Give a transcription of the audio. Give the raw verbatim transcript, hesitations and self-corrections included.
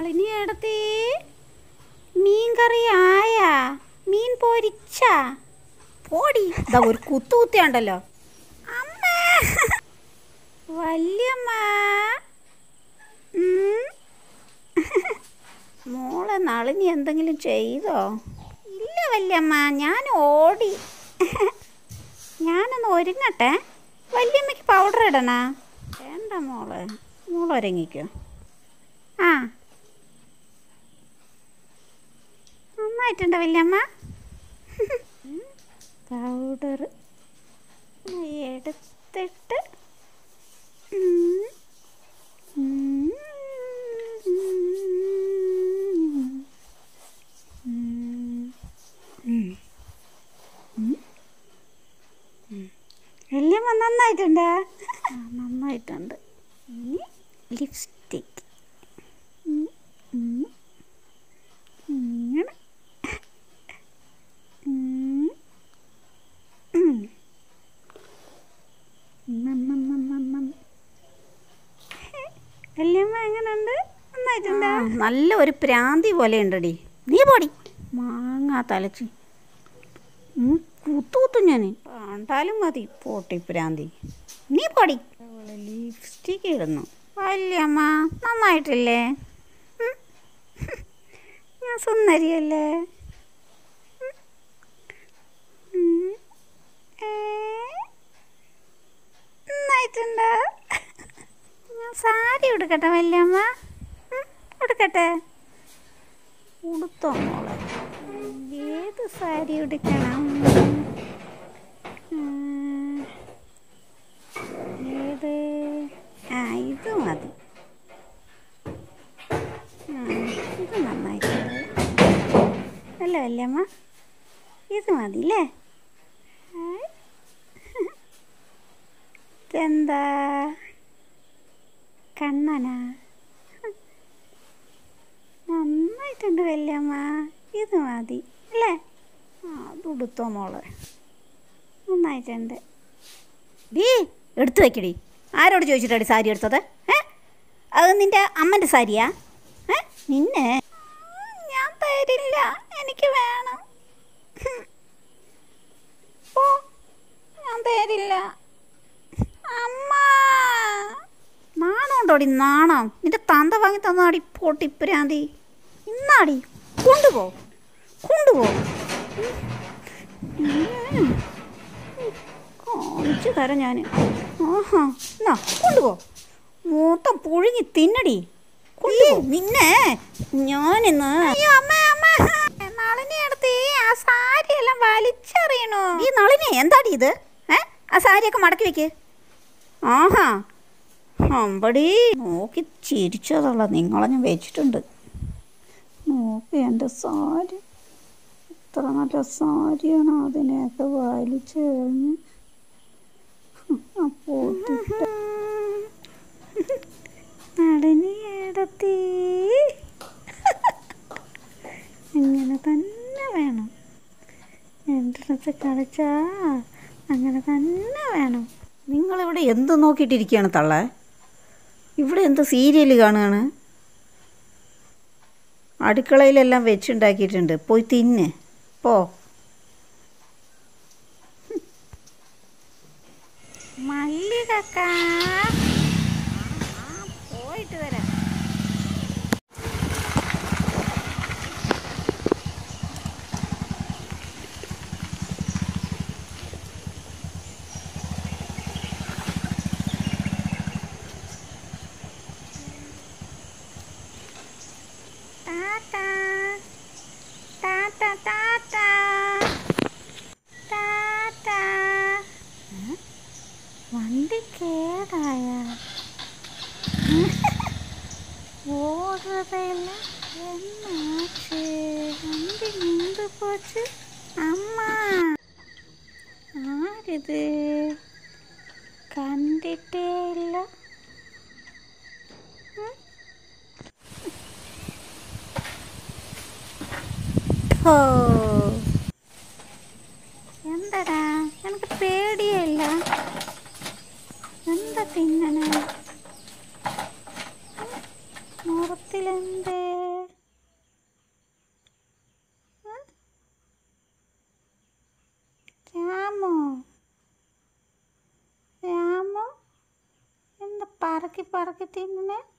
നളിനിയേടത്തി മീൻ കറി ആയാ? മീൻ പൊരിച്ച പോടി. ഇതാ ഒരു കുത്തു കുത്തിയുണ്ടല്ലോ. അമ്മ വല്യമ്മ മോളെ നളിനി എന്തെങ്കിലും ചെയ്തോ? ഇല്ല വല്യമ്മ, ഞാൻ ഓടി. ഞാനൊന്ന് ഒരുങ്ങട്ടെ. വല്യമ്മയ്ക്ക് പൗഡർ ഇടണ? വേണ്ട മോളെ, മോൾ ഒരുങ്ങിക്കോ. ആ നന്നായിട്ടുണ്ട് വല്യമ്മ. പൗഡർ എടുത്തിട്ട് വല്യമ്മ നന്നായിട്ടുണ്ട്. നന്നായിട്ടുണ്ട്. ഇനി ലിപ്സ്റ്റിക് ഇങ്ങനെ വല്യമ്മ എങ്ങനെയുണ്ട്? നന്നായിട്ടുണ്ട്. നല്ല ഒരു പ്രാന്തി പോലെ ഉണ്ടടി. നീ പോടി മാങ്ങാ തലച്ച് കുത്തൂത്തു. ഞാൻ കണ്ടാലും മതി പോട്ടി പ്രാന്തി. നീ പോടി. ലിപ്സ്റ്റിക്ക് ഇടുന്നു. വല്യമ്മ നന്നായിട്ടില്ലേ? ഞാൻ സുന്ദരിയല്ലേ? നന്നായിട്ടുണ്ട്. ഞാൻ സാരി ഉടുക്കട്ടെ വല്യമ്മ? ഉടുക്കട്ടെ? ഉടുത്തോ മോളെ? ഏത് സാരി ഉടുക്കണം? ഏത്? ആ ഇത് മതി. ആ ഇത് നന്നായിട്ടുണ്ട് അല്ലേ വല്യമ്മ? ഇത് മതി അല്ലേ? ഇതെന്താ കണ്ണനാ? നന്നായിട്ടുണ്ട് വല്യമ്മ. ഇത് മതി അല്ലേ? ആ അത് ഉടുത്തോ മോളെ? നന്നായിട്ടുണ്ട്. ഡീ എടുത്തു വയ്ക്കടി. ആരോട് ചോദിച്ചിട്ടാടി സാരി എടുത്തത്? ഏ അത് നിൻ്റെ അമ്മൻ്റെ സാരിയാ? ഏ നിന്നെ ഞാൻ തരില്ല, എനിക്ക് വേണം. ഓ ഞാൻ തരില്ല. അമ്മ നാണമുണ്ടോടി? നാണം. നിന്റെ തന്ത വാങ്ങി തന്നാടി പൊട്ടിപ്പുരാന്തി. ഇന്നാടി കൊണ്ടുപോ, കൊണ്ടുപോ. കാണിച്ചു തരാം ഞാൻ. ആഹാ എന്നാ കൊണ്ടുപോ. മൊത്തം പുഴുങ്ങി തിന്നടി. നിന്നെ ഞാനിന്ന് നളിനിയെടുത്ത് ആ സാരിയെല്ലാം വലിച്ചെറിയണോ? ഈ നളിനി എന്താടി ഇത്? ഏ ആ സാരിയൊക്കെ മടക്കി വെക്ക്. ആഹാ അമ്പടി നോക്കി ചിരിച്ചതുള്ള നിങ്ങളെ ഞാൻ വെച്ചിട്ടുണ്ട്. നോക്കി എൻ്റെ സാരി ഇത്ര നല്ല സാരിയാണ്. അതിനെയൊക്കെ വലിച്ചെറിഞ്ഞ് പോട്ടിട്ട് നളിനിയെടത്തി ഇങ്ങനെ തന്നെ വേണം. എൻ്റെ അടുത്ത് കളിച്ചാ അങ്ങനെ തന്നെ വേണം. നിങ്ങളിവിടെ എന്ത് നോക്കിയിട്ടിരിക്കുകയാണ് തള്ളേ? ഇവിടെ എന്ത് സീരിയൽ കാണുകയാണ്? അടുക്കളയിലെല്ലാം വെച്ചുണ്ടാക്കിയിട്ടുണ്ട്, പോയി തിന്ന് പോ. മല്ലികക്ക പോയിട്ട് വരാം. വണ്ടി കേടായ ഓടുറതല്ല എന്നാച്ച് വണ്ടി നിന്ന് പോച്ച്. അമ്മ ആരിത്? കണ്ടിട്ടേ ഇല്ല. ഓ എന്താടാ എനിക്ക് പേടിയല്ല. എന്താ തിന്നണ? മുറത്തിലെന്തേ? പറക്കി പറക്കി തിന്നണേ.